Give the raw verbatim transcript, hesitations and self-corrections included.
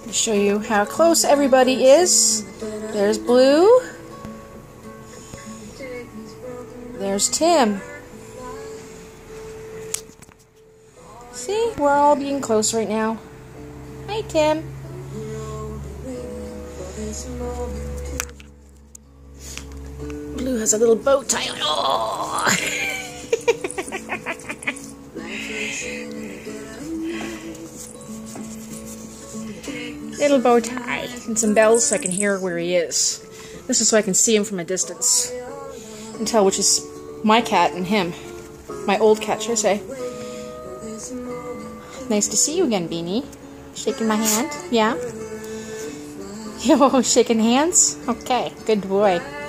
Show you how close everybody is. There's Blue. There's Tim. See, we're all being close right now. Hi, Tim. Blue has a little bow tie on. Oh! Little bow tie and some bells so I can hear where he is. This is so I can see him from a distance and tell which is my cat and him. My old cat, should I say. Nice to see you again, Beanie. Shaking my hand? Yeah? Yo, shaking hands? Okay, good boy.